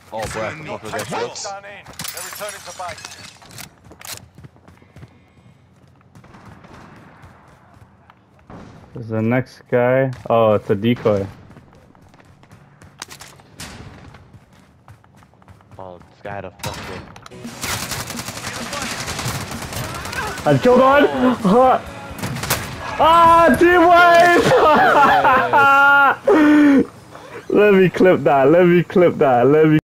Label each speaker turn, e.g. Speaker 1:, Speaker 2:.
Speaker 1: Oh, boy, don't forget this.
Speaker 2: Done in. They're returning to base.
Speaker 3: There's the next guy. Oh, it's a decoy.
Speaker 1: Oh, this guy had a fucking...
Speaker 3: I killed one! Oh. Ah, team white! Let me clip that, let me clip that, let me